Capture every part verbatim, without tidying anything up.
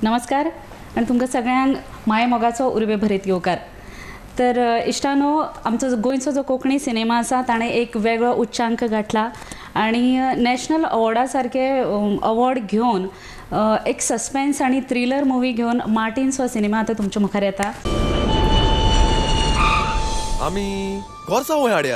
नमस्कार आणि तुमकां सगळ्यांक माये मोगाचो उर्बे भरीत येवकार. तर इश्टानो, आमचो गोंयचो जो कोंकणी सिनेमा आसा ताणें एक वेगळो उच्चांक गाठला आणि नॅशनल अवॉर्डा सारके अवॉर्ड घेवन एक सस्पेन्स आणि थ्रिलर मुवी घेवन मार्टिन्स हो सिनेमा आतां तुमच्या मुखार येता. आमी गोरसा वय हाडया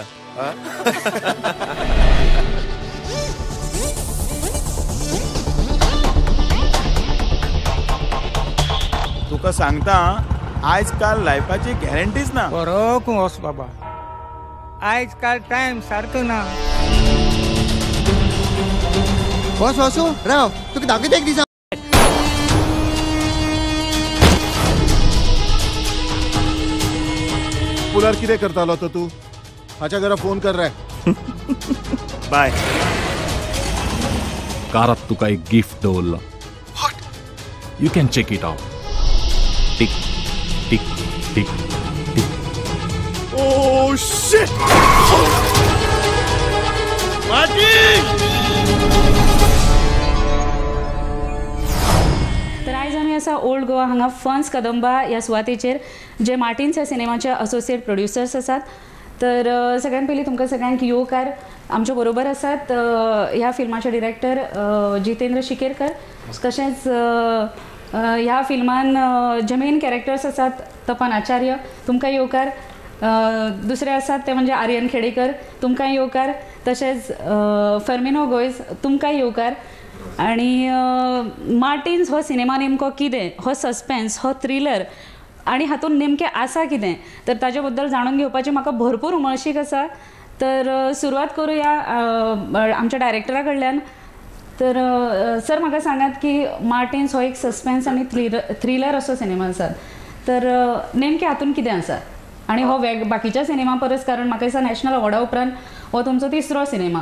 तुका सांगता आज काल लायफाची गॅरंटीच ना. बरो वस बाबा, आयज काल टाइम सारको ना. बस वासू राव, तुका दाखयत एक दिसा. पुलार कितें करतालो तो तू? हाच्या घरा फोन कर रे. बाय. कारात तुका एक गिफ्ट दवरलो. You can check it out. Tick tick tick tick. Oh shit Martin. तर आयज आमी आसा ओल्ड गोवा हांगा फन्स कदंबा ह्या सुवातेचेर, जे मार्टिन्स ह्या सिनेमाचे असोसिएट प्रोड्युसर्स आसात. तर सगळ्यात पयलीं तुमकां सगळ्यांक येवकार. आमच्या बरोबर आसात ह्या फिल्माचे डिरेक्टर जितेंद्र शिकेरकर, तशेंच ह्या फिल्मान जे मेन कॅरेक्टर्स आसात तपन आचार्य, तुमकां येवकार. दुसरे आसात ते म्हणजे आर्यन खेडेकर, तुमकां येवकार. तशेंच फर्मिनो गोयज, तुमकां येवकार. आणि मार्टिन्स हो सिनेमा नेमको कितें, हो सस्पेन्स, हो थ्रिलर आणि हातून नेमकें आसा कितें, तर ताजे बद्दल जाणून घेवपाची म्हाका भरपूर उमळशीक आसा. तर सुरवात करूया आमच्या डायरेक्टरा कडल्यान. तर सर, म्हाका सांगात की मार्टिन्स हो एक सस्पेन्स आणि थ्रिलर थ्रिलर असो सिनेमा आसा. तर नेमकें हातून कितें आसा आणि हो वेग बाकीच्या सिनेमा परस, कारण म्हाका दिसता नॅशनल अवॉर्डा उपरांत हो तुमचो तिसरो सिनेमा.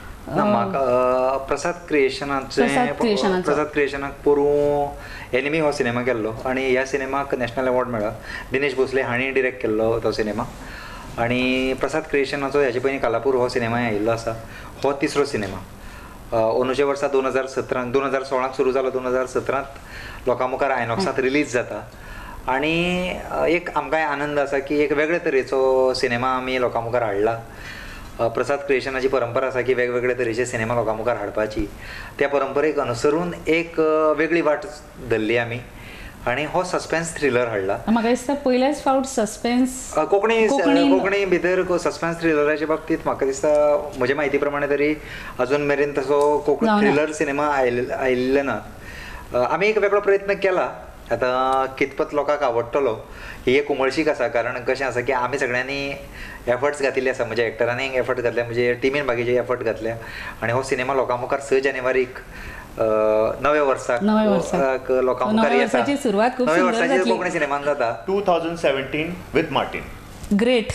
म्हाका प्रसाद क्रिएशनाचे प्रसाद क्रिएशनाक पोरूं एनिमी हो सिनेमा केल्लो आणि ह्या सिनेमाक नॅशनल अवॉर्ड मेळ्ळा. दिनेश भोसले हांणी डिरेक्ट केल्लो तो सिनेमा. आणि प्रसाद क्रिएशनाचो हेजे पयलीं कालापूर हो सिनेमाय आयिल्लो आसा. हो तिसरो सिनेमा. अंदूच्या वर्सा दोन हजार सतरांत दोन हजार सोळाक सुरू जालो. दोन हजार सतरांत लोकां मुखार आयनॉक्सांत रिलीज जाता. आणि एक आमकांय आनंद आसा की एक वेगळे तरेचो सिनेमा आमी लोकां मुखार हाडला. प्रसाद क्रिएशनाची परंपरा आसा की वेगवेगळे तरेचे सिनेमा लोकां मुखार हाडपाची. त्या परंपरेक अनुसरून एक वेगळी वाट धरली आमी आणि हो सस्पेन्स थ्रिलर हाडला. म्हाका दिसता पयलेच फावट सस्पेन्स कोंकणी कोंकणी भितर सस्पेन्स थ्रिलराच्या बाबतींत म्हाका दिसता म्हजे म्हायती प्रमाणे तरी अजून मेरेन तसो कोंकणी थ्रिलर सिनेमा आयिल्ले ना. आमी एक वेगळो प्रयत्न केला. आतां कितपत लोकांक आवडटलो ही एक उमळशीक आसा, कारण कशें आसा की आमी सगळ्यांनी एफर्ट्स घातिल्ले आसा. म्हज्या एक्टरांनी एफर्ट घातले, म्हणजे टिमीन बाकीचे एफर्ट घातल्या आणि हो सिनेमा लोकां मुखार स जानेवारीक नव्या वर्साक लोकां मुखार येता. नव्या वर्साची कोंकणी सिनेमान जाता two thousand seventeen with Martin. Great.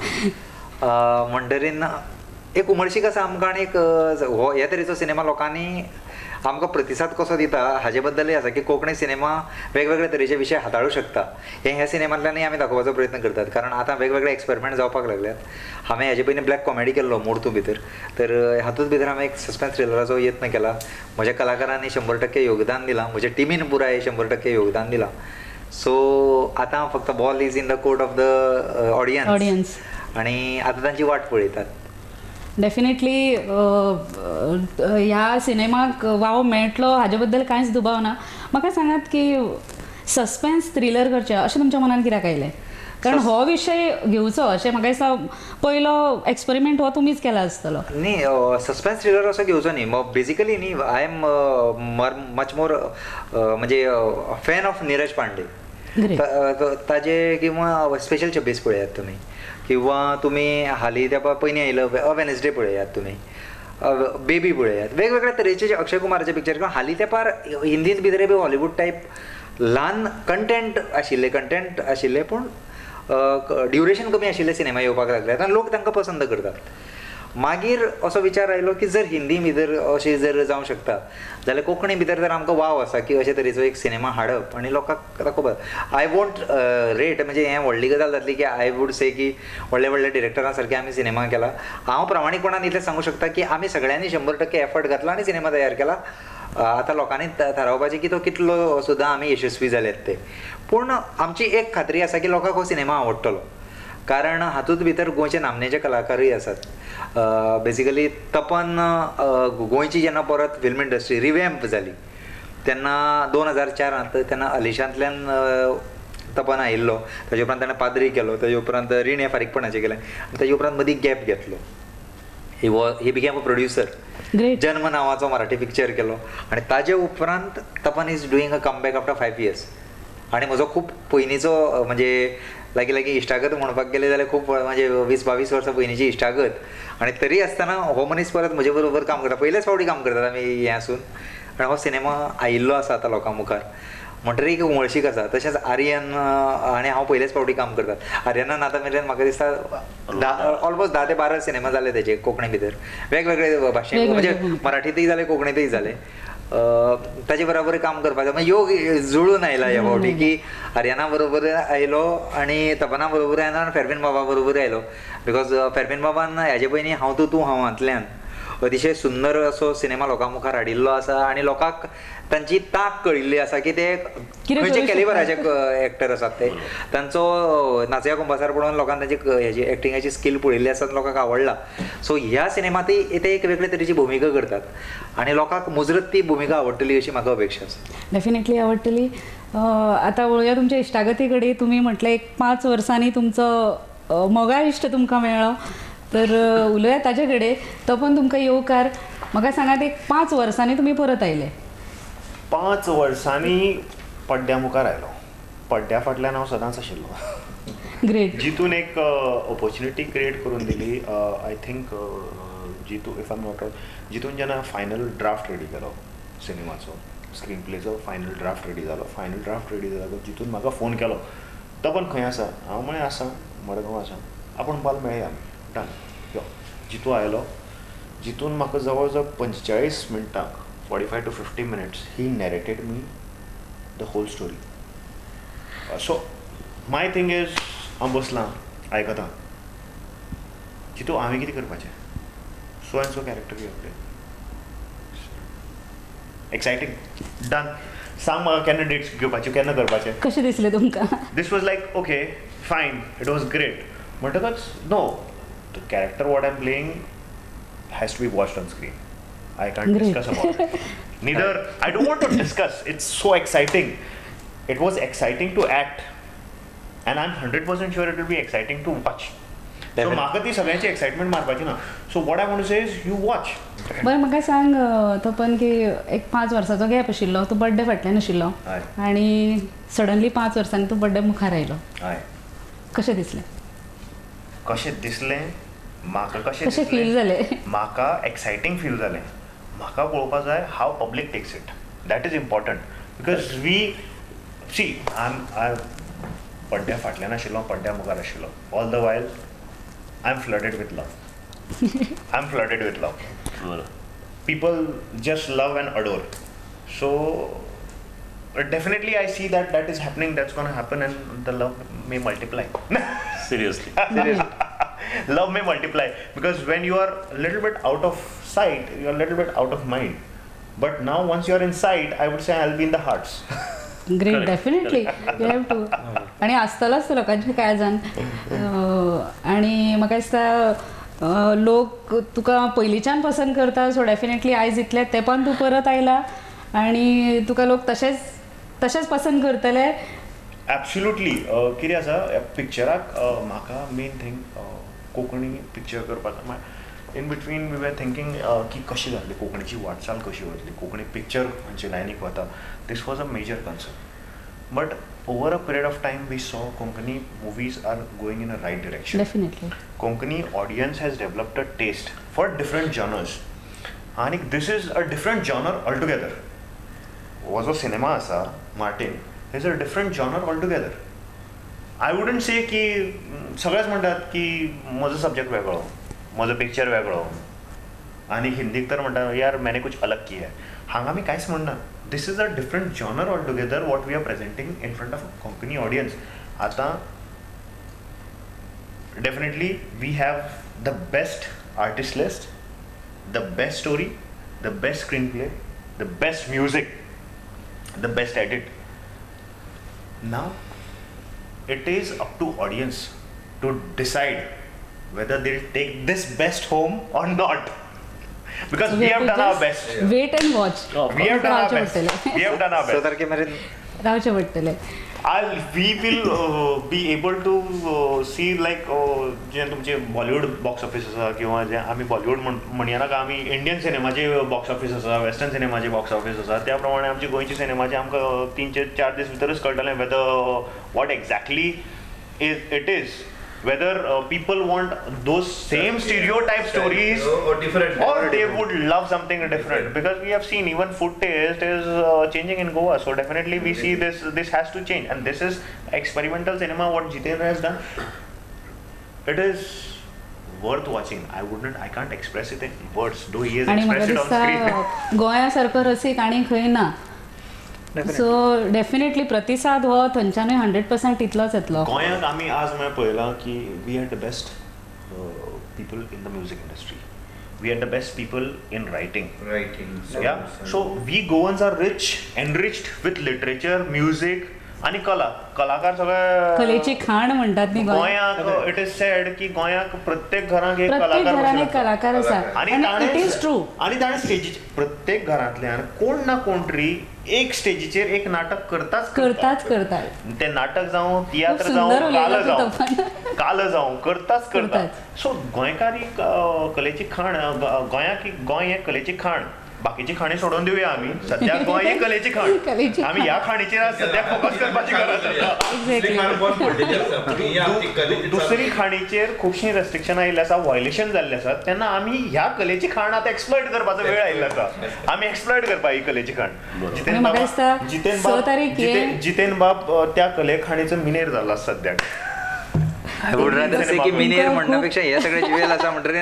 म्हणटरीन एक उमळशीक आसा आमकां. आनी एक हो ह्या तरेचो सिनेमा लोकांनी आमकां प्रतिसाद कसो दिता हाजे बद्दलूय आसा की कोंकणी सिनेमा वेगवेगळे तरेचे विशय हाताळूं शकता. हे ह्या सिनेमांतल्यानय आमी दाखोवपाचो प्रयत्न करतात, कारण आतां वेगवेगळे एक्सपेरिमेंट जावपाक लागल्यात. हांवें हेजे पयलीं ब्लॅक कॉमेडी केल्लो मोडतू भितर, तर हातूंत भितर हांवें एक सस्पेन्स थ्रिलराचो यत्न केला. म्हज्या कलाकारांनी शंबर टक्के योगदान दिलां, म्हज्या टिमीन पुराय शंबर टक्के योगदान दिलां. सो आतां फक्त ball is in the court of the audience आनी आतां तांची वाट पळयतात. डेफिनेटली ह्या सिनेमाक वाव मेळटलो हाजे बद्दल कांयच दुबाव ना. म्हाका सांगात की सस्पेन्स थ्रिलर करचें अशें तुमच्या मनान कित्याक आयलें? कारण हो विशय घेवचो अशें म्हाका दिसता पयलो एक्सपेरिमेंट हो तुमीच केला आसतलो न्ही. सस्पेन्स थ्रिलर असो घेवचो न्ही. बेसिकली न्ही, आय एम मच मोर म्हणजे फॅन ऑफ नीरज पांडे. ताजे किंवा स्पेशल छब्बीस पळयात तुमी, किंवा तुमी हालीं तेंपा पयलीं आयिल्लो वेनसडे पळयात, तुमी बेबी पळयात. वेगवेगळ्या तरेचे जे अक्षय कुमाराचे पिक्चर, किंवा हालीं तेंपार हिंदींत भितर बी हॉलिवूड टायप ल्हान कंटेंट आशिल्ले कंटेंट आशिल्ले पूण ड्युरेशन कमी आशिल्ले सिनेमा येवपाक लागल्यात आनी लोक तांकां पसंद करतात. मागीर असो विचार आयलो की जर हिंदी भितर अशें जर जावंक शकता जाल्यार कोंकणी भितर तर आमकां वाव आसा की अशे तरेचो एक सिनेमा हाडप आनी लोकांक दाखोवप. आय वोंट रेट, म्हणजे हें व्हडली गजाल जातली की आय वूड से की व्हडले व्हडले डिरेक्टरां सारके आमी सिनेमा केला. हांव प्रामाणीकपणान इतलें सांगूं शकता की आमी सगळ्यांनी शंबर टक्के एफर्ट घातला आनी सिनेमा तयार केला. आतां लोकांनी थारावपाचें की तो कितलो सुद्दां आमी यशस्वी जाल्यात ते. पूण आमची एक खात्री आसा की लोकांक हो सिनेमा आवडटलो, कारण हातूंत भितर गोंयचे नामनेचे कलाकारूय आसात. बेसिकली तपन गोंयची जेन्ना परत फिल्म इंडस्ट्री रिवॅम्प जाली तेन्ना दोन हजार चारांत तेन्ना अलिशांतल्यान तपन आयिल्लो. ताजे उपरांत ताणें पाद्री केलो, ताजे उपरांत रीण हें फारीकपणाचें केलें, ताजे उपरांत मदीं गॅप घेतलो. ही वॉ ही बिकेम अ प्रोड्युसर. जन्म नांवाचो मराठी पिक्चर केलो आनी ताजे उपरांत Tapan is doing a comeback after five years. आनी म्हजो खूब पयलींचो म्हणजे लागीं लागीं इश्टागत म्हणपाक गेले जाल्यार खूब म्हणजे वीस बावीस वर्सां पयलींची इश्टागत. आनी तरी आसतना हो मनीस परत म्हजे बरोबर काम करता, पयलेच फावटी काम करतात आमी हें आसून. आनी हो सिनेमा आयिल्लो आसा आतां लोकां मुखार म्हणटरी एक उमळशीक आसा. तशेंच आर्यन आनी हांव पयलेच फावटी काम करतात. आर्यनान आतां मेरेन म्हाका दिसता धा ऑलमोस्ट धा ते बारा सिनेमा जाले तेजे कोंकणी भितर, वेगवेगळे भाशेन म्हणजे मराठींतय जाले, कोंकणींतय जाले. ताजे बरोबर काम करपाचो म्हणजे योग जुळून आयला ह्या फावटी की आर्यना बरोबर आयलो आनी तपना बरोबर आयलो आनी फेरबीन बाबा बरोबर आयलो. बिकॉज फेरबीन बाबान हेजे पयलीं हांव तूं तूं हांवांतल्यान अतिशय सुंदर असो सिनेमा लोकां मुखार हाडिल्लो आसा आनी लोकांक तांची तांक कळिल्ली आसा की ते खंयचे कॅलिबराचे एक्टर आसात ते. तांचो नाचया कुंभासार पळोवन लोकांक तांची हेजी एक्टिंगाची स्कील पळयल्ली आसा, लोकांक आवडला. सो ह्या सिनेमांतय ते एक वेगळे तरेची भुमिका करतात आनी लोकांक मुजरत ती भुमिका आवडटली अशी म्हाका अपेक्षा आसा. डेफिनेटली आवडटली. आतां वळया तुमच्या इश्टागती कडेन. तुमी म्हटलें एक पांच वर्सांनी तुमचो मोगा इश्ट तुमकां मेळ्ळो, तर उलोवया ताजे कडेन. तो पण तुमकां येवकार. म्हाका सांगात एक पांच वर्सांनी तुमी परत आयले. पांच वर्सांनी पड्ड्या मुखार आयलो. पड्ड्या फाटल्यान हांव सदांच आशिल्लो. ग्रेट. जितून एक ऑपॉर्च्युनिटी क्रिएट करून दिली. I think Jitu if I am not wrong, जितून जेन्ना फायनल ड्राफ्ट रेडी केलो सिनेमाचो, स्क्रीन प्लेचो फायनल ड्राफ्ट रेडी जालो. फायनल ड्राफ्ट रेडी जालो जितून म्हाका फोन केलो, तो पण खंय आसा? हांव म्हळें आसा, मडगांव आसा. आपूण बाल मेळया आमी. डन. यो जितू आयलो. जितून म्हाका जवळ जवळ पंचेचाळीस मिनटांक forty five to fifty minutes he narrated me the whole story. So my thing is हांव बसलां आयकतां. जितू हांवें कितें करपाचें? So and so character you play. Exciting. Done. सांग म्हाका केन्ना डेट्स घेवपाच्यो, केन्ना करपाचें. कशें दिसलें तुमकां? This was like okay fine, it was great. म्हणटकच no, the character what I am playing has to be watched on screen. I can't Great. discuss about it. Neither, I don't want to discuss. It's so exciting. It was exciting to act. And I'm one hundred percent sure it will be exciting to watch. So, म्हाका ती सगळ्यांची excitement मारपाची ना. So, what I want to say is, you watch. बरें, म्हाका सांग तो पण की एक पांच वर्साचो गॅप आशिल्लो, तूं बर्थडे फाटल्यान आशिल्लो आनी सडनली पांच वर्सांनी तूं बर्थडे मुखार आयलो. हय. कशें दिसलें? कशें दिसलें? म्हाका कशें कशें फील जालें? म्हाका एक्सायटींग फील जालें. म्हाका पळोवपाक जाय how public takes it. That is important. Because we see I am I पड्ड्या फाटल्यान आशिल्लो, पड्ड्या मुखार आशिल्लो. All the while I am flooded with love. I am flooded with love. People just love and adore. So definitely I see that that is happening, that's going to happen, and the love may multiply. Seriously. Seriously. Love may multiply, because when you are a little bit out of sight, you are a little bit out of mind. But now once you are inside, I would say I'll be in the hearts. Great, definitely. You have to. आणि आसतलोच लोकांच्या काळजान. आणि म्हाका दिसता लोक तुका पयलींच्यान पसंद करता, so definitely आयज इतल्या तेंपान तूं परत आयला आनी तुका लोक तशेंच तशेंच पसंद करतले. एब्सोल्युटली. कितें आसा पिक्चराक म्हाका मेन थिंग कोंकणी पिक्चर करपाचो. In between we were thinking की कशी जातली कोंकणीची वाटचाल, कशी वतली कोंकणी पिक्चर खंयचे लायनीक वता. This was a major concern. But over a period of time we saw Konkani movies are going in a right direction. Definitely. Konkani audience has developed a taste for different genres. आनी this is a different genre all together. हो जो cinema आसा Martin, is a different genre all together. I wouldn't say की सगळेच म्हणटात की म्हजो subject वेगळो, म्हजो पिक्चर वेगळो, आनी हिंदीक तर म्हणटा यार मैंने कुछ अलग किया है. हांगा आमी कांयच म्हणना. This is a different genre all together what we are presenting in front of Konkani audience. आतां definitely we have the best artist list, the best story, the best screen play, the best music, the best edit. Now it is up to audience to decide whether they'll take this best home or not. Because we have done our best. Wait and watch. We have done our best. We have done our best. स तारखेमेरेन रावचे पडटले. I'll, we will uh, be able to uh, see like uh, जे तुमचे Bollywood box office आसा किंवा जे आमी बॉलिवूड म्हणया नाका आमी इंडियन सिनेमाचे बॉक्स ऑफिस आसा वेस्टर्न सिनेमाचे बॉक्स ऑफिस आसा त्या प्रमाणे आमचे गोंयचे सिनेमाचे आमकां तीन चार दीस भितरच कळटलें whether what exactly is it is whether uh, people want those same stereotype stories or different or they would love something different, because we have seen even food taste is uh, changing in Goa, so definitely we see this this has to change, and this is experimental cinema what Jitendra has done. It is worth watching. I wouldn't I can't express it in words though he has expressed it on screen. गोंयासारखो रसीक आनी खंय ना. So definitely प्रतिसाद हो थंयच्यानूय hundred percent इतलोच येतलो. गोंयांत आमी आज म्हळ्यार पळयलां की we had the best people in the music industry, we had the best people in writing writing या so we Goans are rich enriched with literature music आणि कला कलाकार सगळे कलेची खाण म्हणटात न्ही गोंयाक. इट इज सेड की गोंयाक प्रत्येक घरांत एक प्रत्येक कलाकार घरान एक कलाकार आसा आणि इट इज ट्रू. आणि ताणें स्टेजीचेर प्रत्येक घरांतल्यान कोण ना कोण तरी एक स्टेजीचेर एक नाटक करताच करताच करतात. ते नाटक जावं तियात्र जावं काल जावं काल जावं करताच करतात. सो गोंयकारी कलेची खाण गोंयाक गोंय हें कलेची खाण. बाकीची खाणी सोडून दिवया आमी, सध्या गोंय ही कलेची खाण. आमी ह्या खाणीचेर सध्या फोकस करपाची गरज आसा. दुसरी खाणीचेर खुबशीं रेस्ट्रिक्शन आयिल्ले आसा, व्हायोलेशन जाल्ले आसात, तेन्ना आमी ह्या कलेची खाण आतां एक्सप्लॉयट करपाचो वेळ आयिल्लो आसा. आमी एक्सप्लॉयट करपा ही कलेची खाण. जितेन बाब जितेन बाब जितेन बाब त्या कले खाणीचो मिनेर जाल्लो आसा सद्याक. आय वुड रादर से की मिनेर म्हणण्यापेक्षा हे सगळे जिवेल आसा म्हणटरी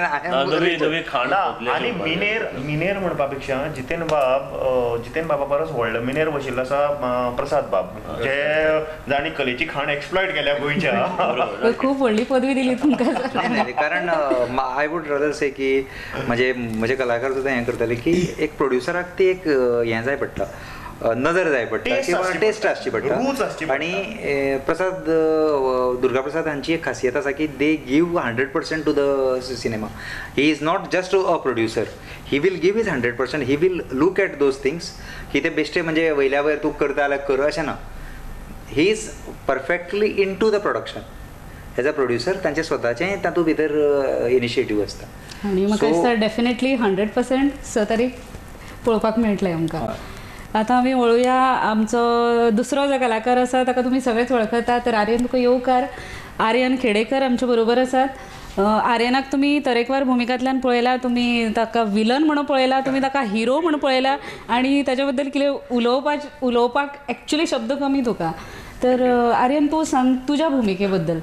आणि मिनेर मिनेर म्हणपा पेक्षा जितेन बाब जितेन बाबा परस व्हडलो मिनेर बशिल्लो आसा प्रसाद बाब, जे जाणी कलेची खाण एक्सप्लॉयट केल्या गोंयच्या. खूप व्हडली पदवी दिली तुमकां. कारण आय वुड रादर से की म्हणजे म्हजे कलाकार सुद्दां हें करताले की एक प्रोड्युसराक ती एक हें जाय पडटा, नजर जाय पडटा किंवा टेस्ट आसची पडटा. आणि प्रसाद दुर्गा प्रसाद हांची एक खासियत आसा की they give hundred percent to the cinema. He is not just a producer, he will give is hundred percent. He will look at those things की ते बेश्टे म्हणजे वयल्या वयर तूं करता जाल्यार कर अशें ना. He is perfectly into the production. As a producer तांचे स्वताचें तातूंत भितर इनिशिएटीव आसता. आनी म्हाका दिसता डेफिनेटली हंड्रेड पर्सेंट स तारीख पळोवपाक मेळटलें आमकां. आतां आमी वळुया आमचो दुसरो जो कलाकार आसा ताका तुमी सगळेच वळखतात, तर आर्यन तुका येवकार. आर्यन खेडेकर आमचे बरोबर आसात. आर्यनाक तुमी तरेकवार भुमिकांतल्यान पळयला, तुमी ताका विलन म्हणून पळयला, तुमी ताका हिरो म्हणून पळयला, आनी ताच्या बद्दल कितें उलोवपाक उलोवपाक एक्चुली शब्द कमी तुका. तर आर्यन तूं सांग तुज्या भुमिके बद्दल.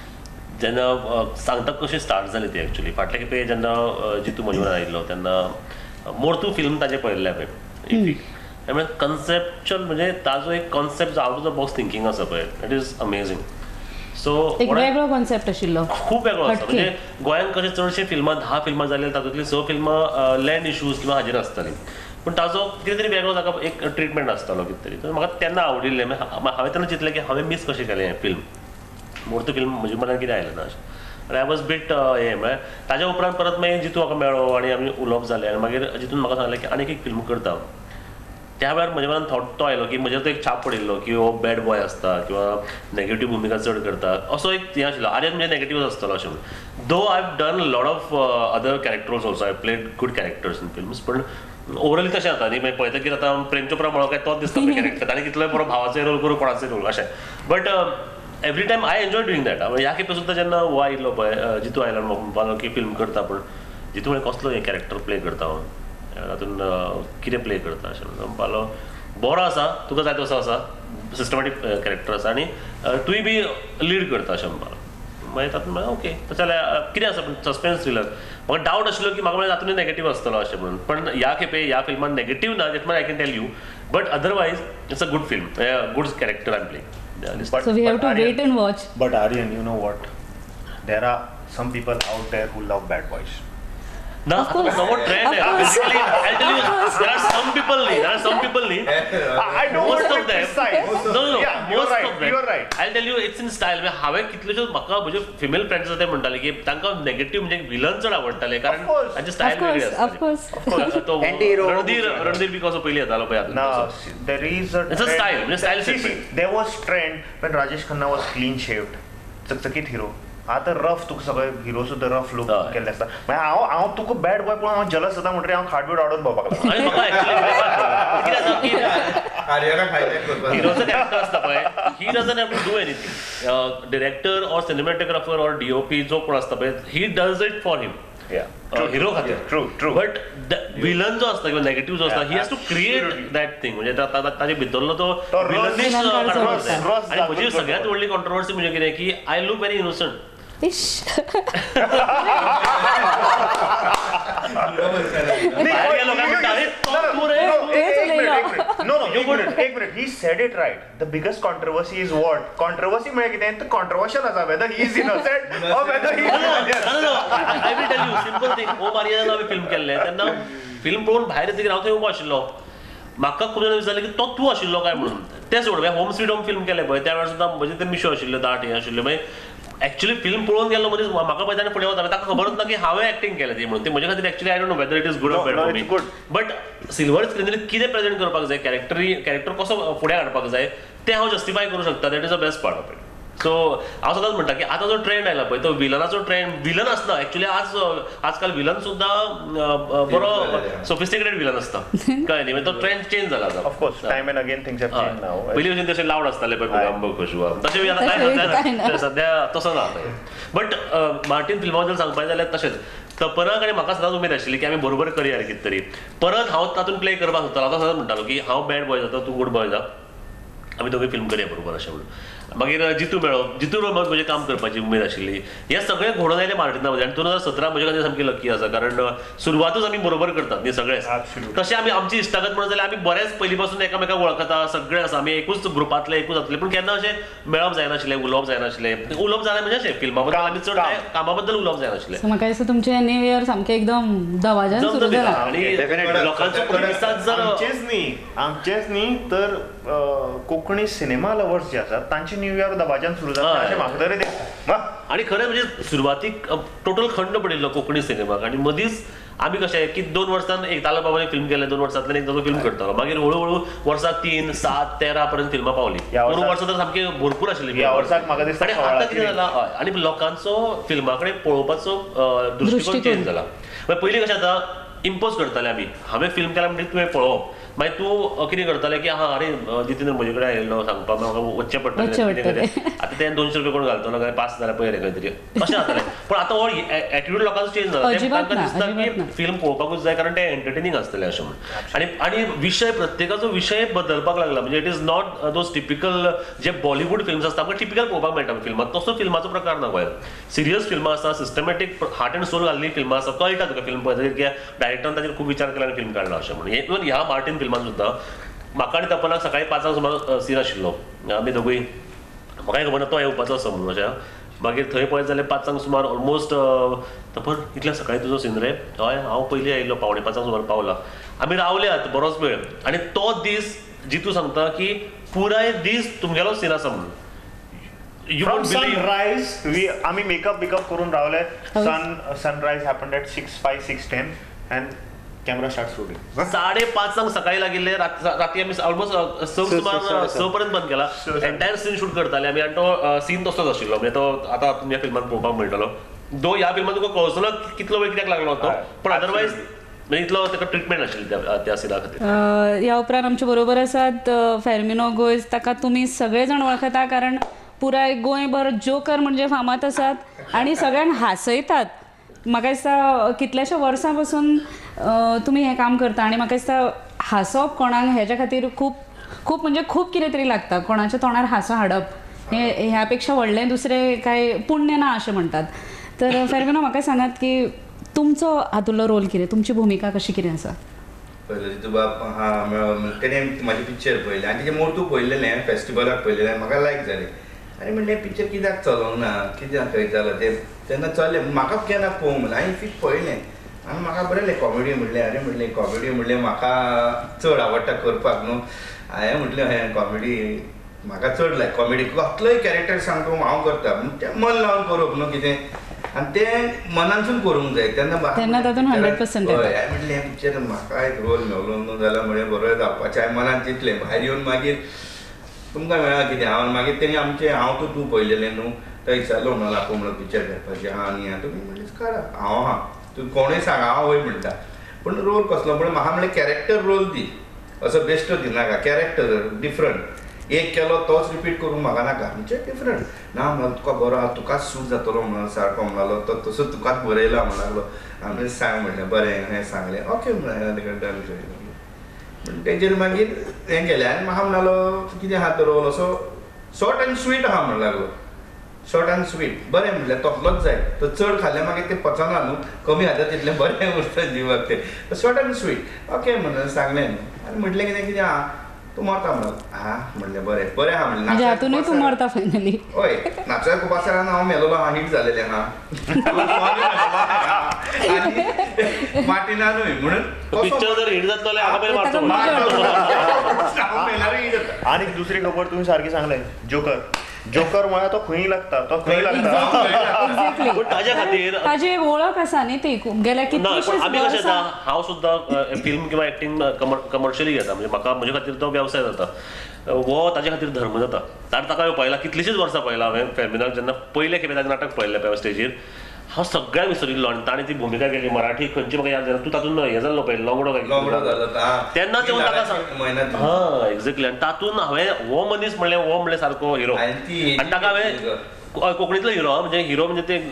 जेन्ना सांगता कशें स्टार्ट जालें ती एक्चुली फाटले खेपे जेन्ना जितू मजूर आयिल्लो तेन्ना मोर्तू फिल्म ताजें पळयल्लें हांवें. त्यामुळे कन्सेप्च्युअल म्हणजे ताजो एक concept out of the box thinking आसा पळय, इट इज अमेझिंग. सो एक वेगळो कॉन्सेप्ट आशिल्लो, खूब वेगळो आसा. म्हणजे गोंयांत कशें चडशे फिल्मां धा फिल्मां जाल्यार तातूंतली स फिल्मां लँड इश्यूज किंवा हाजेर आसतालीं, पूण ताजो कितें तरी वेगळो ताका एक ट्रिटमेंट आसतालो कितें तरी. तर म्हाका तेन्ना आवडिल्लें. हांवें तेन्ना चिंतलें की हांवें मिस कशें केलें हें फिल्म. मोर्तू फिल्म म्हज्या मनान कितें आयलें ना अशें. आय वॉज बीट हें म्हळ्यार ताज्या उपरांत परत मागीर जितू म्हाका मेळ्ळो आनी आमी उलोवप जालें. आनी मागीर जितून म्हाका सांगलें की आनीक एक फिल्म करता. त्या वेळार म्हज्या मनान थॉट तो आयलो की म्हज्याचो एक छाप पडिल्लो की हो बॅड बॉय आसता किंवा नेगेटीव भुमिका चड करता असो एक हें आशिल्लो. आर्यन म्हणजे नेगेटीव आसतलो अशें म्हणून. Though I have done lot of other characters also, I played good characters in films, पण ओवरऑली तशें जाता न्ही. मागीर पळयतकीर आतां प्रेम चोप्रा म्हणो काय तोच दिसता कॅरेक्टर, ताणें कितलोय बरो भावाचो रोल करूं कोणाचोय रोल अशें. But every time I enjoy doing that. ह्या खेपे सुद्दां जेन्ना हो आयिल्लो पळय जितू आयलो म्हणपालो की फिल्म करता, पूण जितू म्हळ्यार कसलो हें कॅरेक्टर प्ले करता हांव, तातूंत कितें प्ले करता अशें म्हणून म्हणपालो बरो आसा, तुका जाय तसो आसा, सिस्टमॅटीक कॅरेक्टर आसा आनी तुवें बी लीड करता अशें म्हणपालो. मागीर तातूंत म्हळ्यार ओके जाल्यार कितें आसा पूण सस्पेन्स थ्रिलर. म्हाका डावट आशिल्लो की म्हाका म्हळ्यार तातूंत नेगेटीव आसतलो अशें म्हणून, पण ह्या खेपे ह्या फिल्मान नेगेटीव ना, that much I can tell you. But otherwise it's a good film, good character I am playing. But, so we have to Aryan, wait and watch. But Aryan, you know what? There are some people out there who love bad boys. ना Of course. नवो trend आहे Of course. Basically I tell you Of course. There are some people नी there are some people नी I don't want most to of be them precise. no no Yeah, you're most right, of them you're right. I'll tell you it's in style हांवें कितल्योश्योच म्हाका म्हजे female friends ते म्हणटाले की तांकां negative म्हणजे विलन चड आवडटाले कारण Of course. तांची Of स्टायल वेगळी course, of आसताली course. तो Anti-hero. रणधीर रणधीर बी कसो पयलीं येतालो पळय No, हातूंत there is a It's a trend. style, म्हणजे style See, see, segment. there was trend when Rajesh Khanna was clean shaved. चकचकीत हिरो आता रफ तुका सगळे हिरो सुद्धा रफ लुक हय. केल्ले आसता मागीर हांव हांव तुका बॅड बॉय पळोवन हांव जलस जाता म्हणटरी हांव खाटबीट आवडून भोंवपाक लागलो आणि म्हाका एक्चुअली कितें जाता की कार्याराक हायलायट करपाक हिरोचं कॅरेक्टर असतं पळय he doesn't have to do anything director or cinematographer or DOP जो कोण असता पळय he does it for him hero खातीर ट्रू ट्रू बट विलन जो असता किंवा नेगेटिव्ह जो असता he has to create that thing म्हणजे ताजे भितरलो तो तो रस- विलनीश रस काडपाक रस जाय. रस आणि म्हजी दाखोवन सगळ्यात व्हडली कॉन्ट्रोवर्सी म्हणजे कितें की आय लूक व्हेरी इनोसंट इश. भायर लोकांक म्हणटा अरे तो तूं रे तेच उलयलो. नो नो एक मिनिट एक minute he said it right the biggest controversy is what controversy म्हणजे कितें कॉन्ट्रोवर्शियल आसा whether he is innocent or whether he I will tell you simple thing oh Maria जेन्ना हांवें फिल्म केल्लें तेन्ना film पळोवन भायर येतकीर हांव थंय उबो आशिल्लो म्हाका खूब जाणां विचारलें की तो तूं आशिल्लो काय म्हणून तें सोड होम स्वीट होम फिल्म केलें पळय त्या वेळार सुद्दां म्हजे ते मिशो आशिल्ले दाट हें आशिल्लें मागीर एक्चुअली फिल्म पळोवन गेलो मनीस म्हाका पळय ताणें फुडें वतालो ताका खबरच ना की हांवें एक्टिंग केलें ती म्हणून ते म्हजे खातीर actually I don't know whether it is good or bad for me but silver स्क्रीनीर कितें प्रेझेंट करपाक जाय कॅरेक्टरी कॅरेक्टर कसो फुडें हाडपाक जाय तें हांव जस्टिफाय करूं शकता that is the best part of it so हांव सदांच म्हणटा की आतां जो ट्रेंड आयला पळय तो विलनाचो ट्रेंड विलन आसना एक्चुअली आज आजकाल विलन सुद्दां बरो सोफिस्टिकेटेड विलन आसता कळ्ळें न्ही तो ट्रेंड चेंज जाला आतां of course time and again things have change now पयलीं भशेन तशें लावड आसताले पळय गुलांब खुशबू तशें बी आतां कांय जाता सद्या तसो ना बट मार्टीन फिल्मा बद्दल सांगपाचें जाल्यार तशेंच तपनाक आनी म्हाका सदांच उमेद आशिल्ली की आमी बरोबर करया कितें तरी परत हांव तातूंत प्ले करपाक सोदतालो हांव सदांच म्हणटालो की हांव बॅड बॉय जाता तूं गुड बॉय जा आमी दोगूय फिल्म करया बरोबर अशें म्हणून मागीर जितू मेळ्ळो जितू बरोबर म्हजें काम करपाची उमेद आशिल्ली हें सगळें घडोवन आयलें मार्टिना मदें आनी दोन हजार सतरा म्हजे खातीर सामकी लकी आसा कारण सुरवातूच आमी बरोबर करतात न्ही सगळेच तशें आमी आमची इश्टागत म्हणत जाल्यार आमी बरेच पयलीं पासून एकामेकाक वळखता सगळे आसा आमी एकूच ग्रुपांतले एकूच जातले पूण केन्ना अशें मेळप जायनाशिल्लें उलोवप जायनाशिल्लें उलोवप जालें म्हणजे अशें फिल्मा बद्दल आमी चड कामा बद्दल उलोवप जायनाशिल्लें So, म्हाका दिसता तुमचें न्यू इयर सामकें एकदम दवाजान सुरू जाला आनी लोकांचो प्रतिसाद जर आमचेच न्ही आमचेच न्ही तर कोंकणी सिनेमा लवर्स जे आसात तांचे न्यू इयर दबाज्यान सुरू जाता अशें म्हाका तरी दिसता आणि खरें म्हणजे सुरवातीक टोटल खंड पडिल्लो कोंकणी सिनेमाक आनी मदींच आमी कशें की दोन वर्सान एक ताला बाबाने फिल्म केलें दोन वर्सांतल्यान एक ताचो फिल्म करतालो मागीर हळू हळू वर्सां तीन सात तेरा पर्यंत फिल्मां पावली दोन वर्सां तर सामकी भरपूर आशिल्ली ह्या वर्साक म्हाका दिसता आनी आतां कितें जालां हय आनी लोकांचो फिल्मा कडेन पळोवपाचो दृश्टिकोन चेंज जाला पयलीं कशें जाता इम्पोज करताले आमी हांवें फिल्म केला म्हणजे तुवें पळोवप मागीर तूं कितें करतालें की हा अरे जितेंद्र म्हजे कडेन आयिल्लो सांगपाक म्हाका वच्चें पडटलें आतां तें दोनशे रुपया कोण घालतलो काय पास जाल्यार पळय रे खंय तरी अशें जातालें पण आतां हो एटिट्यूड लोकांचो चेंज जाला तांकां दिसता की फिल्म पळोवपाकूच जाय कारण तें एंटरटेनिंग आसतलें अशें म्हणून आनी आनी विशय प्रत्येकाचो विशय बदलपाक लागला म्हणजे it is not those typical जे बॉलिवूड फिल्म्स आसता आमकां टिपिकल पळोवपाक मेळटा फिल्मांत तसो फिल्माचो प्रकार ना गोंयांत सिरियस फिल्मां आसा सिस्टमॅटीक हार्ट एंड सोल घाल्ली फिल्मां आसा कळटा तुका फिल्म पळयतकीर की डायरेक्टरान ताचेर खूब विचार केला आनी फिल्म काडला अशें म्हणून इवन ह्या मार्टीन फिल्मान सुद्दां म्हाका आनी तपनाक सकाळी पांचांक सुमार सीन आशिल्लो आमी दोगूय म्हाकाय खबर ना तो येवपाचो आसा म्हणून अशें मागीर थंय पळयत जाल्यार पांचांक सुमार ऑलमोस्ट तपन इतल्या सकाळी तुजो सीन रे हय हांव पयलीं आयिल्लो पावणे पांचांक सुमार पावला आमी रावल्यात बरोच वेळ आनी तो दीस जितू सांगता की पुराय दीस तुमगेलो सीन आसा म्हणून You From won't believe. sunrise, we आम्ही मेकअप बिकअप करून रावले sun sunrise happened at six five six ten and camera start shooting साडे पांचांक सकाळी लागिल्ले राती आमी ऑलमोस्ट स सुमार स पर्यंत बंद केला एंटायर सीन शूट करताले आमी आनी तो सीन तसोच आशिल्लो म्हणजे तो आतां तुमच्या फिल्मांत पळोवपाक मेळटलो दो ह्या फिल्मांत तुका कळचो ना कितलो वेळ कित्याक लागलो तो पण अदरवायज म्हणजे इतलो ताका ट्रिटमेंट आशिल्ली त्या सिना खातीर ह्या उपरांत आमचे बरोबर आसात फेर्मिनो गोयज ताका तुमी सगळे जाण वळखता कारण पुराय गोंयभर जोकर म्हणजे फामाद आसात आनी सगळ्यांक हांसयतात म्हाका दिसता कितल्याशा वर्सां पासून तुमी हें काम करता आनी म्हाका दिसता हांसप कोणाक हेच्या खातीर खूब खूब म्हणजे खूब कितें तरी लागता कोणाच्या तोंडार हांसो हाडप हें ह्या पेक्षा व्हडलें दुसरें कांय पुण्य ना अशें म्हणटात तर फेर्मिनो म्हाका सांगात की तुमचो हातूंतलो रोल कितें तुमची भुमिका कशी कितें आसा पयलो जितू बाप हा तेणें म्हाजे पिक्चर पळयलें आनी तेजें मोटू पळयलेलें फेस्टिवलाक पळयलेलें म्हाका लायक जालें आनी म्हणलें पिक्चर कित्याक चलोंक ना कित्याक खंय जालां तें तेन्ना चल्लें म्हाका केन्ना पळोवंक म्हणलें हांवें फीट पळयलें आनी म्हाका बरें कॉमेडी म्हणलें अरे म्हणलें कॉमेडी म्हणलें म्हाका चड आवडटा करपाक न्हू हांवें म्हटलें हें कॉमेडी म्हाका चड लायक कॉमेडी कसलोय कॅरेक्टर सांगतो हांव करता तें मन लावन करप न्हू कितें आनी तें मनानसून करूंक जाय तेन्ना तेन्ना तातूंत हंड्रेड पर्संट हय हांवें म्हटलें हें पिक्चर म्हाका एक रोल मेळलो न्हू जाल्यार म्हळें बरोय जावपाचें हांवें मनान चिंतलें भायर येवन मागीर तुमकां मेळ्ळा कितें हांव मागीर तेणी आमचें हांव तूं तूं पळयलेलें न्हू तो विचारलो म्हणून आपूण म्हणून पिक्चर करपाचें हा न्ही हा तुमी म्हणलें काडा हांव हा तूं कोणूय सांग हांव वय म्हणटा पूण रोल कसलो पूण म्हाका म्हणलें कॅरेक्टर रोल दी असो बेश्टो दिनाका कॅरेक्टर डिफरंट एक केलो तोच रिपीट करूंक म्हाका नाका म्हणजे डिफरंट ना म्हणून तुका बरो आहा तुकाच सूट जातलो म्हणून सारको म्हणलो तो तसो तुकाच बरयला म्हणून लागलो हांवें सांग म्हणलें बरें हें सांगलें ओके म्हणलें तेका डन केलें तेजेर मागीर हें केलें आनी म्हाका म्हणलो कितें आहा तो रोल असो शॉर्ट एंड स्वीट आहा म्हणून लागलो शॉर्ट एंड स्वीट बरें म्हणलें तसलोच जाय तो चड खाल्लें मागीर तें पचना न्हू कमी खाता तितलें बरें उरता जिवाक तें शॉर्ट एंड स्वीट ओके म्हणून सांगलें न्हू आनी म्हटलें कितें कितें आहा तूं मरता म्हणून हा म्हणलें बरें बरें आहा म्हणजे हातूनय तूं मरता फायनली हय नाचार खूब आसा हांव मेलोलो आहा हीट जालेलें आहा मार्टिनानूय म्हणून पिक्चर जर हिट जातलो जाल्यार हाका पयलीं मारचो आनी दुसरी खबर तुवें सारकी सांगलें जोकर जोकर म्हळ्यार तो खंय लागता तो खंय लागता पूण ताज्या खातीर ताजी एक वळख आसा न्ही ती गेल्या कितलीशींच आमी कशें जाता हांव सुद्दां फिल्म किंवा एक्टींग कमर्शियली घेता म्हणजे म्हाका म्हजे खातीर तो वेवसाय जाता वो ताज्या खातीर धर्म जाता ताणें ताका पळयला कितलींशींच वर्सां पळयला हांवें फेमिनाक जेन्ना पयले खेपे ताचें नाटक पळयलें पळय स्टेजीर हांव सगळ्यांक विसरिल्लो आनी ताणें ती भुमिका केली मराठी खंयची म्हाका याद जालें तूं तातूंत हें जाल्लो पळय लंगडो तेन्ना तें ताका सांग हा एक्झॅक्टली आनी तातूंत हांवें हो मनीस म्हणलें हो म्हणलें सारको हिरो आनी ताका हांवें कोंकणीतलो हिरो म्हणजे हिरो म्हणजे ते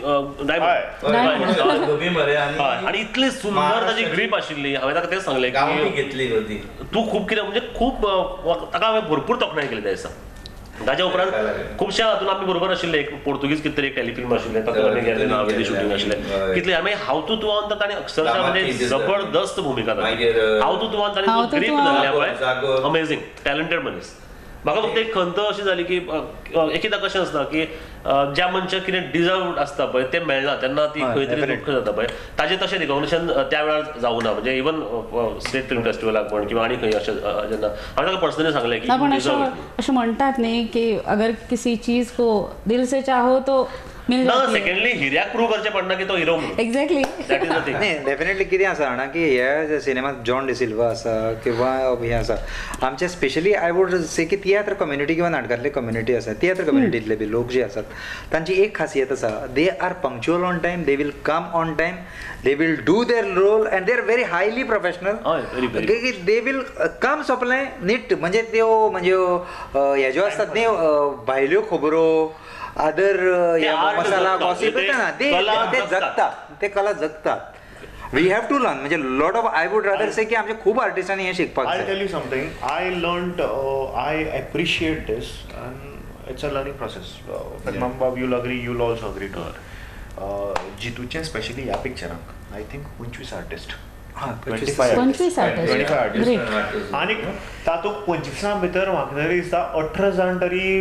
आनी इतली सुंदर ताची ग्रीप आशिल्ली हांवें ताका तेंच सांगलें की तूं खूब कितें म्हणजे खूब ताका हांवें भरपूर तोखणाय केली त्या दिसा ताच्या उपरांत खुबश्या हातून आमी बरोबर आशिल्ले एक पोर्तुगीज कितें तरी एक टेलिफिल्म आशिल्लें तातूंत आमी गेल्ले नावेली शूटिंग आशिल्लें कितलें हांवें हाव टू तुवान तर ताणें अक्षरशः म्हणजे जबरदस्त भुमिका जाली हाव टू तुवान ताणें जो ग्रीप धरल्या पळय अमेझींग टॅलंटेड मनीस म्हाका फक्त एक खंत अशी जाली की एकदां कशें आसता की ज्या मनशाक कितें डिजर्व आसता पळय तें मेळना तेन्ना ती खंय तरी दुख्ख जाता पळय ताजें तशें रिकॉग्निशन त्या वेळार जावं ना म्हणजे इवन स्टेट फिल्म फेस्टिवलाक म्हण किंवा आनी खंय अशें जेन्ना हांवें ताका पर्सनली सांगलें की अशें म्हणटात न्ही की अगर किसी चीज को दिल से चाहो तो मिल जाती है सेकंडली हिऱ्याक प्रूव करचें पडना की तो हिरो म्हणून exactly that is the thing नाही डेफिनेटली कितें आसा जाणा की ह्या सिनेमांत जॉन डिसिल्वा आसा किंवा हें आसा आमचे स्पेशली आय वूड से की तियात्र कम्युनिटी किंवा नाटकांतली कम्युनिटी आसा तियात्र कम्युनिटींतले बी लोक जे आसात तांची एक खासियत आसा they are punctual on time they will come on time they will do their role and they are very highly professional they will come सोंपलें नीट म्हणजे त्यो म्हणजे हे ज्यो आसतात न्ही भायल्यो खबरो अदर मसाला गॉसिप ना ते जगतात ते कला जगतात वी हॅव टू लर्न म्हणजे lot of I would rather say की आमचे खूब आर्टिस्टांनी हे शिकपाक जाय. I tell you something I learned I appreciate this and it's a learning process बाब you'll agree you'll also agree to her जितूचे स्पेशली ह्या पिक्चराक आय थिंक पंचवीस आर्टिस्ट पंचवीस आर्टिस्ट आनी तातूंत पंचवीसां भितर म्हाका तरी दिसता अठरा जाण तरी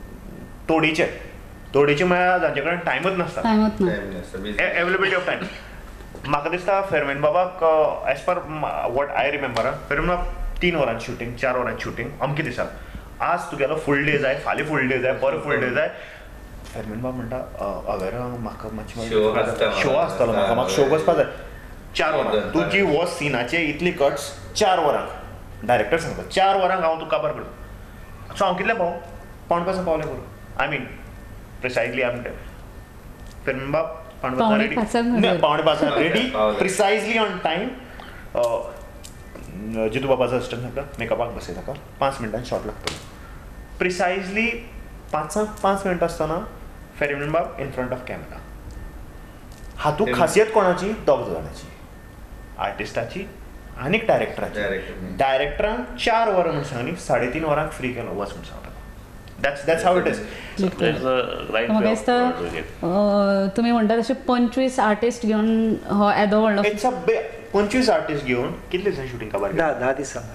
तोडीचे तोडीचे म्हळ्यार जांचे कडेन टायमूच नासता एवेलेबिलिटी ऑफ टायम म्हाका दिसता फेरमेन बाबाक as per what I remember Fermin बाब तीन वरांची शूटिंग चार वरांची शूटिंग अमके दिसाक आज तुगेलो फूल डे जाय फाल्यां फूल डे जाय पर फूल डे जाय फेरमेन बाब म्हणटा अगर म्हाका मातशें शो आसतलो म्हाका म्हाका शो बसपाक जाय चार वरां तुजी हो सिनाचे इतली कट्स चार वरांक डायरेक्टर सांगता चार वरांक हांव तुका काबार करता सो हांव कितले पाव पावण पांच पावलें करूं आय मीन प्रिसायजली आमी फेरमेन बाब पावणे पांच ready precisely on time Jitu बाबाचो असिस्टंट सांगता मेकअपाक बसय ताका पांच मिनटांनी शॉट लागतलो प्रिसायजली पांचांक पांच मिनटां आसतना फेरमेन बाब इन फ्रंट ऑफ कॅमेरा हातूंत खासियत कोणाची दोग जाणांची आर्टिस्टाची आनी डायरेक्टराची डायरेक्टरान चार वरां म्हण सांगली साडे तीन वरांक फ्री केलो वच म्हण सांगता That's that's how it is. म्हाका दिसता तुमी म्हणटा तशें पंचवीस आर्टिस्ट घेवन हो येदो व्हडलो इट्स अ पंचवीस आर्टिस्ट घेवन कितले दिसांनी शूटिंग काबार धा धा दिसां आमचे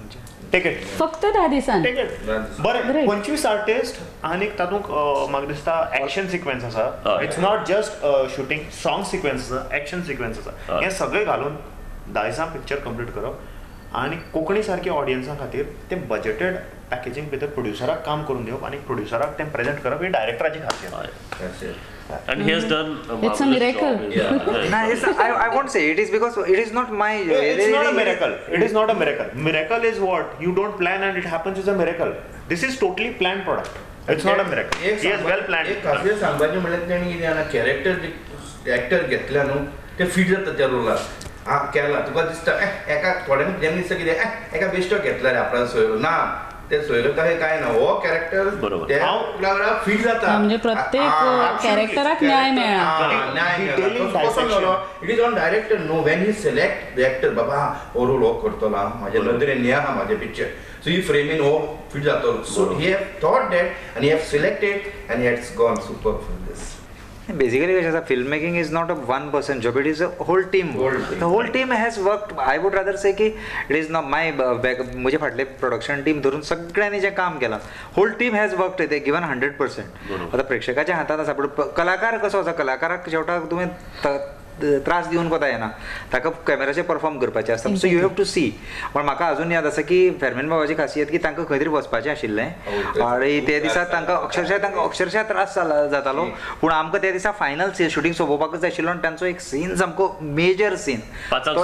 टिकेट फक्त धा दिसान टिकेट बरें पंचवीस आर्टिस्ट आनी तातूंत म्हाका दिसता एक्शन सिक्वेन्स आसा it's not just shooting song sequence आसा एक्शन सिक्वेन्स आसा हें सगळें घालून धा दिसां पिक्चर कंप्लीट करप आनी कोंकणी सारकी ऑडियन्सां खातीर ते बजेटेड पॅकेजींग भितर प्रोड्युसराक काम करून दिवप आनी प्रोड्युसराक तें प्रेजेंट करप ही डायरेक्टराची खासियत. And he has done a It's a marvelous miracle. job. Yeah. No, it's, I, I won't say it is because it is not my. It's not a miracle. It is not a miracle. Miracle is what you don't plan and it happens is a miracle. This is totally planned product. It's not a miracle. He has well planned. एक खासियत सांगपाचें म्हणल्यार तेणी कितें जाणा character actor घेतला न्हू ते फिट जाता त्या रोलाक. आ केला तुका दिसता एका थोड्यांक जेन्ना दिसता कितें एका बेश्टो घेतला रे आपणान सोयरो ना ते सोयरो तशें कांय ना हो कॅरेक्टर त्या फिट जाता म्हणजे प्रत्येक कॅरेक्टराक न्याय मेळ्ळा. It is on director no when he select the actor बाबा हो रोल हो करतलो म्हाज्या नदरेन या हा म्हाजें पिक्चर सो ही फ्रेमीन हो फिट जातलो so he have thought that आनी ही हॅव सिलेक्टेड आनी hats gone super for this. Basically, film making is not a one person job, it is a whole team. Whole team. The whole team has worked. I would rather say कि it is not my मुझे फाटले production team धरून सगळ्यांनी जे काम केलं whole team has worked ते given hundred percent. आता प्रेक्षकाच्या हातात आसा पण कलाकार कसो आसा कलाकाराक शेवटाक तुमी त्रास दिवन कोता येना ताका कॅमेराचेर परफॉर्म करपाचें आसता so you have to see. पण म्हाका अजून याद आसा की फेर्मेन बाबाची खासियत की तांकां खंय तरी वचपाचें आशिल्लें आनी ते दिसा तांकां अक्षरशः तांकां अक्षरशः त्रास जातालो पूण आमकां त्या दिसा फायनल शूटिंग सोंपोवपाकूच जाय आशिल्लो आनी तांचो एक सीन सामको मेजर सीन ताका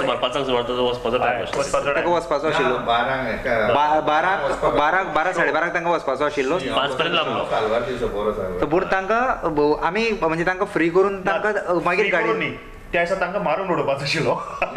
वचपाचो आशिल्लो बाराक बाराक बारा साडे बाराक तांकां वचपाचो आशिल्लो पूण तांकां आमी म्हणजे तांकां फ्री करून तांकां मागीर गाडी त्या दिसा तांकां मारून उडोवपाचो आशिल्लो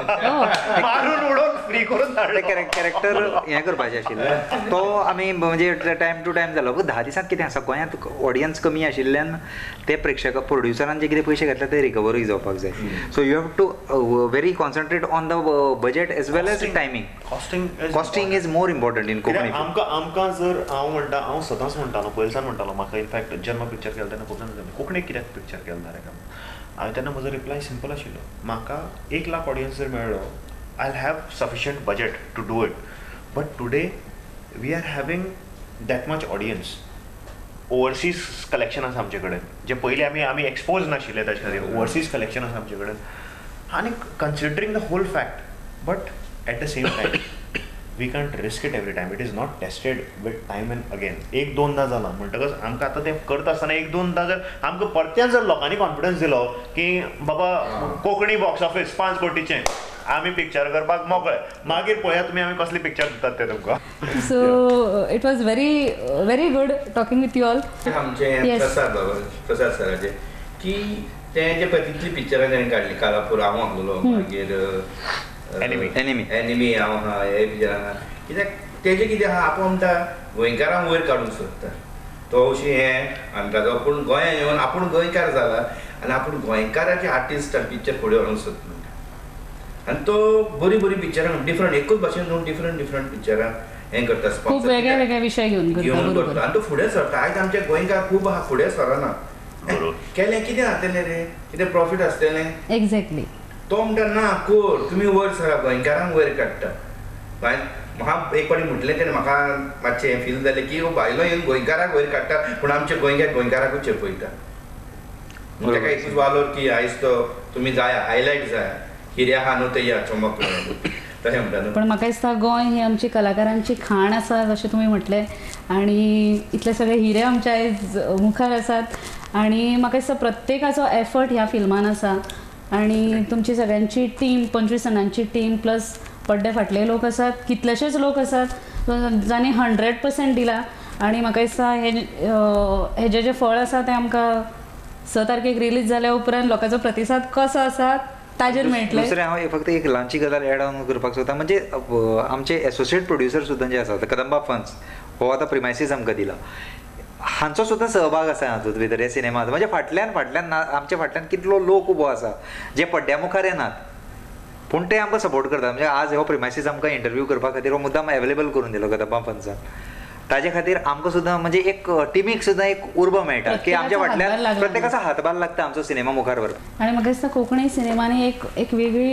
मारून उडोवन फ्री करून कॅरेक्टर हें करपाचें आशिल्लें तो आमी म्हणजे टायम टू टायम जालो धा दिसांत कितें आसा गोंयांत ऑडियन्स कमी आशिल्ल्यान ते प्रेक्षक प्रोड्युसरान जे कितें पयशे घातले ते रिकवरूय जावपाक जाय so you have to very concentrate on the budget as well as timing. Costing costing is more important in Konkani. आमकां आमकां जर हांव म्हणटा हांव सदांच म्हणटालो पयलींसान म्हणटालो म्हाका इनफॅक्ट जेन्ना पिक्चर केलो तेन्ना कोंकणीन कोंकणीक कित्याक पिक्चर केलो ना रे काय हांवें तेन्ना म्हजो रिप्लाय सिंपल आशिल्लो म्हाका एक लाख ऑडियन्स जर मेळ्ळो I have sufficient budget to do it but today we are having that much audience overseas collection आसा आमचे कडेन जे पयलीं आमी आमी एक्सपोज नाशिल्ले ताचे खातीर ओवरसीज कलेक्शन आसा आमचे कडेन आनी considering the whole fact but at the same time we can't risk it every time it is not tested with time and again एक दोनदा जालां म्हणटकच आमकां आतां तें करता आसतना एक दोनदा जर आमकां परत्यान जर लोकांनी कॉन्फिडन्स दिलो की बाबा कोंकणी बॉक्स ऑफीस पांच कोटीचें आमी पिक्चर करपाक मोकळे मागीर पळया तुमी आमी कसली पिक्चर दितात ते तुमकां. So it was very very good talking with you all. आमचे प्रसाद बाबा प्रसाद सराचे की ते जे पळय तितली पिक्चरां ताणें काडली कालापूर हांव आसलो मागीर एनिमी एनिमी एनिमी हांव आहा हे पिक्चरां कित्याक तेजें कितें आहा आपूण म्हणटा गोंयकारांक वयर काडूंक सोदता तो अशी हें आनी ताजो पूण गोंयांत येवन आपूण गोंयकार जाला आनी आपूण गोंयकाराचे आर्टिस्ट पिक्चर फुडें व्हरूंक सोदता आनी तो बरी बरी पिक्चरां डिफरंट एकूच भाशेन न्हू डिफरंट डिफरंट पिक्चरां हें करता खूब वेगळे वेगळे विशय घेवन घेवन करता आनी तो फुडें सरता आयज आमचे गोंयकार खूब आहा फुडें सरना केलें कितें जातलें रे कितें प्रॉफीट आसतलें एक्झॅक्टली तो म्हणटा ना कोर तुमी वयर सरा गोंयकारांक वयर काडटा म्हाका एक फावटी म्हटलें तेणें म्हाका मातशें हें फील जालें की भायलो येवन गोंयकाराक वयर काडटा पूण आमचे गोंयकार गोंयकाराकूच चेपयता ताका एकूच वालोर की आयज तो तुमी जाय हायलायट जाय हिरे आहा न्हू ते या चमक तशें म्हणटा न्हू. पण म्हाका दिसता गोंय ही आमची कलाकारांची खाण आसा जशें तुमी म्हटलें आनी इतले सगळे हिरे आमचे आयज मुखार आसात आनी म्हाका दिसता प्रत्येकाचो एफर्ट ह्या फिल्मान आसा आनी तुमची सगळ्यांची टीम पंचवीस जाणांची टीम प्लस पड्डे फाटले लोक आसात कितलेशेच लोक आसात जांणी हंड्रेड पर्सेंट दिला आनी म्हाका दिसता हे हेजें जें फळ आसा तें आमकां स तारखेक रिलीज जाल्या उपरांत लोकांचो प्रतिसाद कसो आसा ताजेर मेळटलें. दुसरें हांव फक्त एक ल्हानशी गजाल एड ऑन करपाक सोदता म्हणजे आमचे एसोसिएट प्रोड्युसर सुद्दां जे आसात कदंबा फन्स हो आतां प्रिमायसीस आमकां दिला हांचो सुद्दां सहभाग आसा हातूंत भितर ह्या सिनेमांत म्हणजे फाटल्यान फाटल्यान आमच्या फाटल्यान कितलो लोक उबो आसा जे पड्ड्या मुखार येनात पूण ते आमकां सपोर्ट करतात म्हणजे आज हो प्रिमायसीस आमकां इंटरव्यू करपा खातीर हो मुद्दाम अवेलेबल करून दिलो कदंबा फन्सान ताजे खातीर आमकां सुद्दां म्हणजे एक टिमीक सुद्दां एक उर्बा मेळटा की आमच्या फाटल्यान प्रत्येकाचो हातभार लागता आमचो सिनेमा मुखार व्हरपाक. आनी म्हाका दिसता कोंकणी सिनेमांनी एक एक वेगळी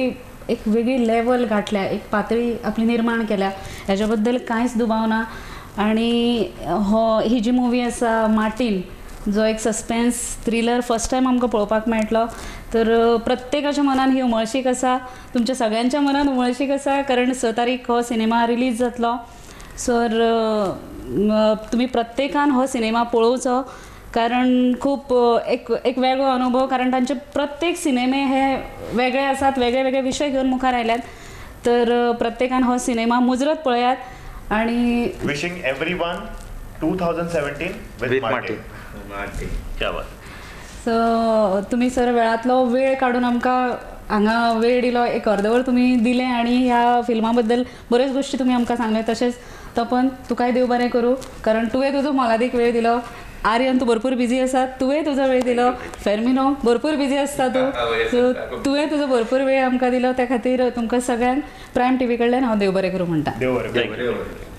एक वेगळी लेवल गाठल्या, एक पातळी आपली निर्माण केल्या, ह्याच्या बद्दल कांयच दुबाव ना. आनी हो ही जी मुवी आसा मार्टीन, जो एक सस्पेन्स थ्रिलर फर्स्ट टायम आमकां पळोवपाक मेळटलो, तर प्रत्येकाच्या मनान ही उमळशीक आसा, तुमच्या सगळ्यांच्या मनान उमळशीक आसा, कारण स तारीख हो सिनेमा रिलीज जातलो. सर तुमी प्रत्येकान हो सिनेमा पळोवचो, कारण खूब एक एक वेगळो अनुभव, कारण तांचे प्रत्येक सिनेमे हे वेगळे आसात, वेगळे वेगळे विशय घेवन मुखार आयल्यात. तर प्रत्येकान हो सिनेमा मुजरत पळयात आनी wishing everyone two thousand seventeen with Martin. क्या बात. सो तुमी सर वेळांतलो वेळ काडून आमकां हांगा वेळ दिलो, एक अर्दवर तुमी दिलें आनी ह्या फिल्मा बद्दल बऱ्योच गोश्टी तुमी आमकां सांगले. तशेंच तपन तुकाय देव बरें करूं, कारण तुवें तुजो मोलादीक वेळ दिलो. आर्यन तूं भरपूर बिजी आसा, तुवें तुजो वेळ दिलो. फेर्मिनो भरपूर बिजी आसता तूं, सो तुवें तुजो भरपूर वेळ आमकां दिलो, त्या खातीर तुमकां सगळ्यांक प्रायम टी व्ही कडल्यान हांव देव बरें करूं म्हणटा. देव बरें.